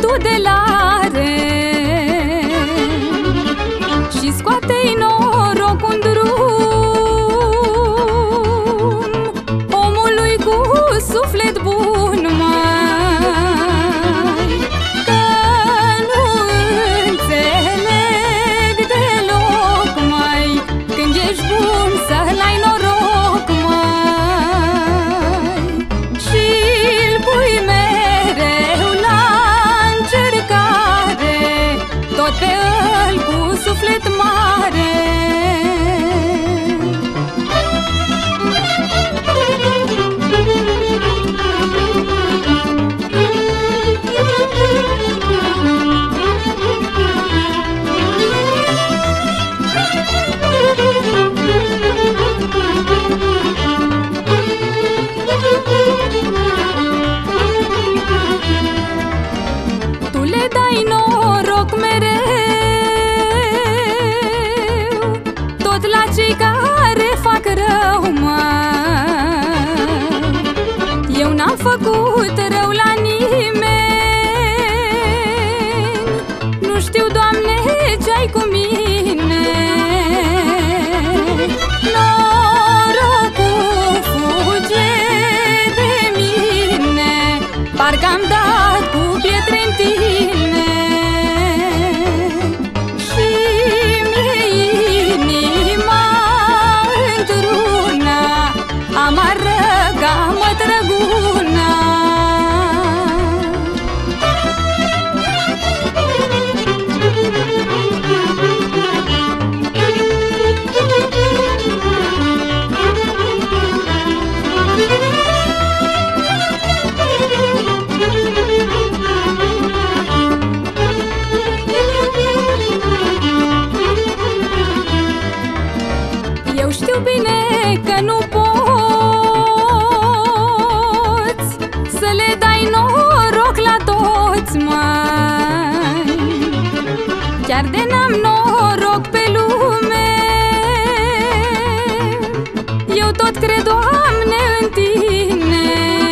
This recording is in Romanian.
tudelare și scoate-i noroc în drum omului cu suflet bun, mai că nu înțeleg deloc, mai când ești bun să-l ai noroc, mai și-l pui mereu la încercare, tot pe îl cu suflet mare. Tu le dai noroc mereu tot la cei care fac rău, măi. Eu n-am făcut rău la nimeni, nu știu, Doamne, ce-ai cu mine. Norocul fuge de mine, parcă-am dat cu pietre-n tine și mi-e inima într-una amară ca mătrăguna. Eu știu bine că nu poți să le dai noroc la toți, măi. Chiar de n-am noroc pe lume, eu tot cred, Doamne, în Tine.